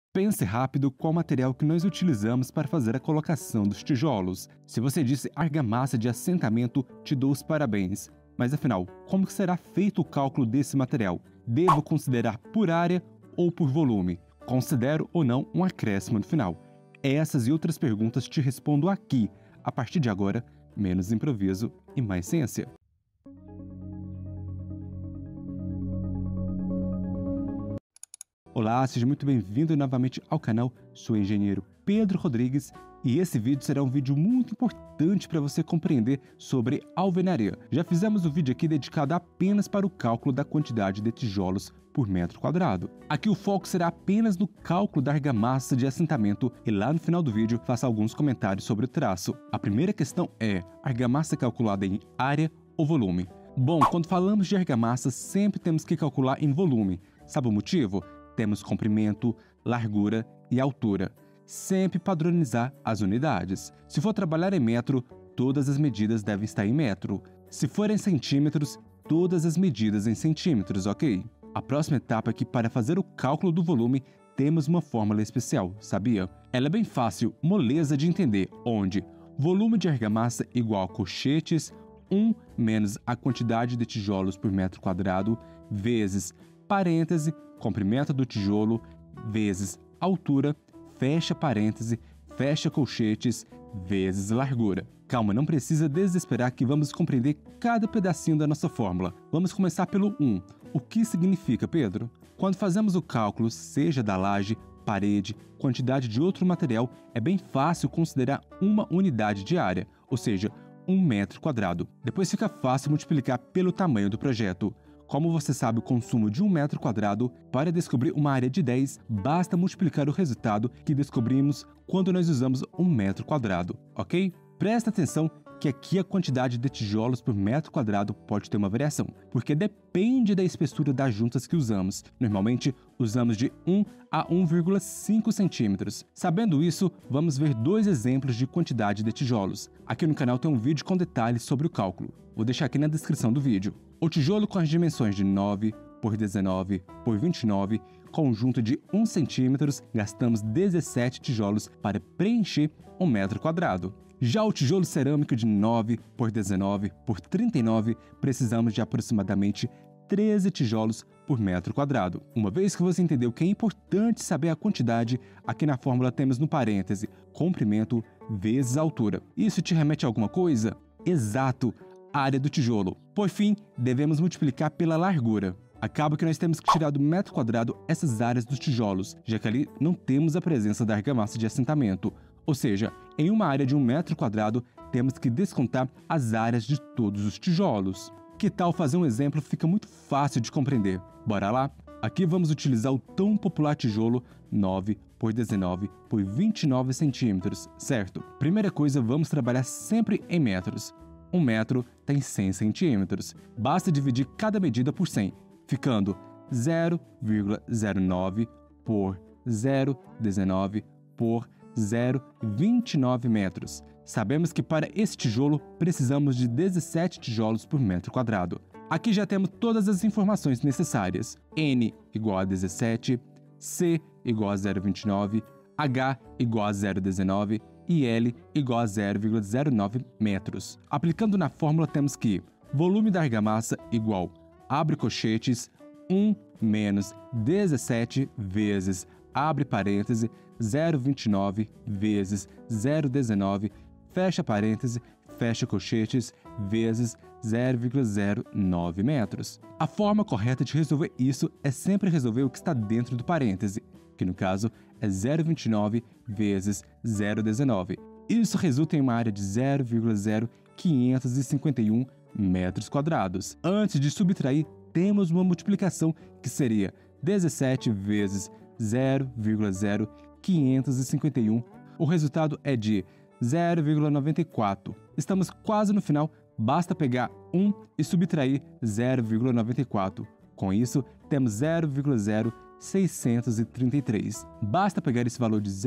Pense rápido qual material que nós utilizamos para fazer a colocação dos tijolos. Se você disse argamassa de assentamento, te dou os parabéns. Mas afinal, como que será feito o cálculo desse material? Devo considerar por área ou por volume? Considero ou não um acréscimo no final? Essas e outras perguntas te respondo aqui. A partir de agora, menos improviso e mais ciência. Olá, seja muito bem-vindo novamente ao canal. Sou o engenheiro Pedro Rodrigues e esse vídeo será um vídeo muito importante para você compreender sobre alvenaria. Já fizemos um vídeo aqui dedicado apenas para o cálculo da quantidade de tijolos por metro quadrado. Aqui o foco será apenas no cálculo da argamassa de assentamento e lá no final do vídeo faça alguns comentários sobre o traço. A primeira questão é: argamassa calculada em área ou volume? Bom, quando falamos de argamassa sempre temos que calcular em volume. Sabe o motivo? Temos comprimento, largura e altura. Sempre padronizar as unidades. Se for trabalhar em metro, todas as medidas devem estar em metro. Se for em centímetros, todas as medidas em centímetros, ok? A próxima etapa é que para fazer o cálculo do volume, temos uma fórmula especial, sabia? Ela é bem fácil, moleza de entender, onde volume de argamassa igual a colchetes, 1 menos a quantidade de tijolos por metro quadrado, vezes parêntese, comprimento do tijolo, vezes altura, fecha parêntese, fecha colchetes, vezes largura. Calma, não precisa desesperar que vamos compreender cada pedacinho da nossa fórmula. Vamos começar pelo 1. O que significa, Pedro? Quando fazemos o cálculo, seja da laje, parede, quantidade de outro material, é bem fácil considerar uma unidade de área, ou seja, 1 metro quadrado. Depois fica fácil multiplicar pelo tamanho do projeto. Como você sabe o consumo de 1 metro quadrado, para descobrir uma área de 10, basta multiplicar o resultado que descobrimos quando nós usamos 1 metro quadrado, ok? Presta atenção que aqui a quantidade de tijolos por metro quadrado pode ter uma variação, porque depende da espessura das juntas que usamos. Normalmente, usamos de 1 a 1,5 centímetros. Sabendo isso, vamos ver dois exemplos de quantidade de tijolos. Aqui no canal tem um vídeo com detalhes sobre o cálculo. Vou deixar aqui na descrição do vídeo. O tijolo com as dimensões de 9 por 19 por 29, conjunto de 1 centímetro, gastamos 17 tijolos para preencher 1 metro quadrado. Já o tijolo cerâmico de 9 por 19 por 39, precisamos de aproximadamente 13 tijolos por metro quadrado. Uma vez que você entendeu que é importante saber a quantidade, aqui na fórmula temos no parêntese comprimento vezes altura. Isso te remete a alguma coisa? Exato! Área do tijolo. Por fim, devemos multiplicar pela largura. Acaba que nós temos que tirar do metro quadrado essas áreas dos tijolos, já que ali não temos a presença da argamassa de assentamento. Ou seja, em uma área de 1 metro quadrado, temos que descontar as áreas de todos os tijolos. Que tal fazer um exemplo? Fica muito fácil de compreender. Bora lá? Aqui vamos utilizar o tão popular tijolo 9 por 19 por 29 centímetros, certo? Primeira coisa, vamos trabalhar sempre em metros. 1 metro tem 100 centímetros. Basta dividir cada medida por 100, ficando 0,09 por 0,19 por 0,29 metros. Sabemos que para esse tijolo precisamos de 17 tijolos por metro quadrado. Aqui já temos todas as informações necessárias. N igual a 17, C igual a 0,29, H igual a 0,19 e L igual a 0,09 metros. Aplicando na fórmula temos que volume da argamassa igual, abre colchetes, 1 menos 17 vezes, abre parêntese, 0,29 vezes 0,19, fecha parêntese, fecha colchetes, vezes 0,09 metros. A forma correta de resolver isso é sempre resolver o que está dentro do parêntese, que no caso é 0,29 vezes 0,19. Isso resulta em uma área de 0,0551 metros quadrados. Antes de subtrair, temos uma multiplicação que seria 17 vezes 0,0551. O resultado é de 0,94. Estamos quase no final, basta pegar 1 e subtrair 0,94. Com isso, temos 0,0633. Basta pegar esse valor de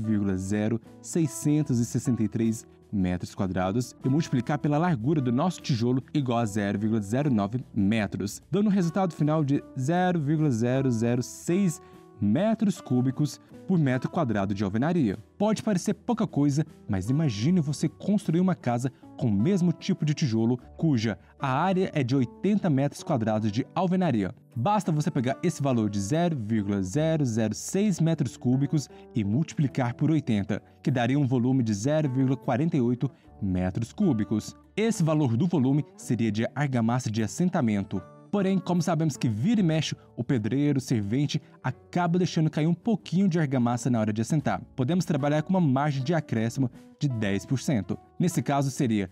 0,0663 metros quadrados e multiplicar pela largura do nosso tijolo igual a 0,09 metros, dando um resultado final de 0,006 metros cúbicos por metro quadrado de alvenaria. Pode parecer pouca coisa, mas imagine você construir uma casa com o mesmo tipo de tijolo, cuja a área é de 80 metros quadrados de alvenaria. Basta você pegar esse valor de 0,006 metros cúbicos e multiplicar por 80, que daria um volume de 0,48 metros cúbicos. Esse valor do volume seria de argamassa de assentamento. Porém, como sabemos que vira e mexe, o pedreiro, o servente, acaba deixando cair um pouquinho de argamassa na hora de assentar. Podemos trabalhar com uma margem de acréscimo de 10%. Nesse caso, seria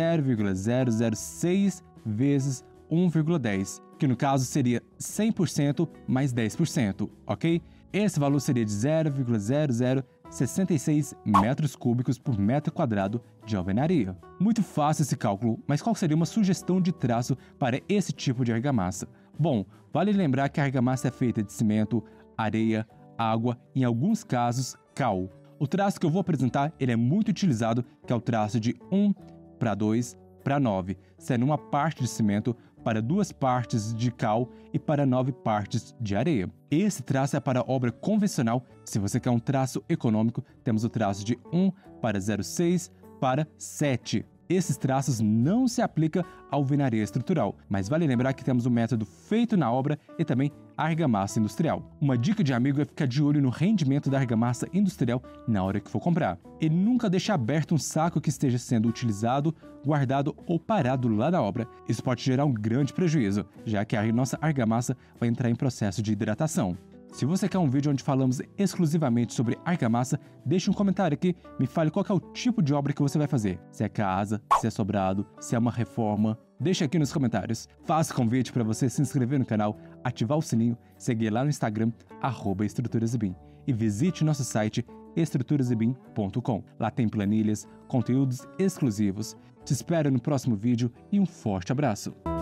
0,006 vezes 1,10, que no caso seria 100% mais 10%, ok? Esse valor seria de 0,0066 metros cúbicos por metro quadrado de alvenaria. Muito fácil esse cálculo, mas qual seria uma sugestão de traço para esse tipo de argamassa? Bom, vale lembrar que a argamassa é feita de cimento, areia, água e, em alguns casos, cal. O traço que eu vou apresentar ele é muito utilizado, que é o traço de 1:2:9, sendo uma parte de cimento para 2 partes de cal e para 9 partes de areia. Esse traço é para obra convencional. Se você quer um traço econômico, temos o traço de 1:6:7. Esses traços não se aplicam à alvenaria estrutural, mas vale lembrar que temos o método feito na obra e também a argamassa industrial. Uma dica de amigo é ficar de olho no rendimento da argamassa industrial na hora que for comprar. E nunca deixar aberto um saco que esteja sendo utilizado, guardado ou parado lá na obra. Isso pode gerar um grande prejuízo, já que a nossa argamassa vai entrar em processo de hidratação. Se você quer um vídeo onde falamos exclusivamente sobre argamassa, deixe um comentário aqui, me fale qual é o tipo de obra que você vai fazer. Se é casa, se é sobrado, se é uma reforma. Deixe aqui nos comentários. Faça convite para você se inscrever no canal, ativar o sininho, seguir lá no Instagram, @estruturasebim. E visite nosso site estruturasebim.com. Lá tem planilhas, conteúdos exclusivos. Te espero no próximo vídeo e um forte abraço!